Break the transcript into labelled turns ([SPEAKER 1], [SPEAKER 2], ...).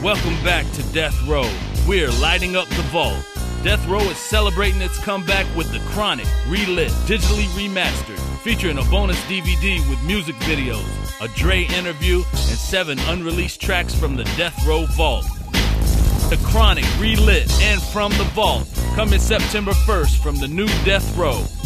[SPEAKER 1] Welcome back to Death Row. We're lighting up the vault. Death Row is celebrating its comeback with The Chronic, relit, digitally remastered, featuring a bonus DVD with music videos, a Dre interview, and 7 unreleased tracks from the Death Row vault. The Chronic, relit, and from the vault, coming September 1st from the new Death Row.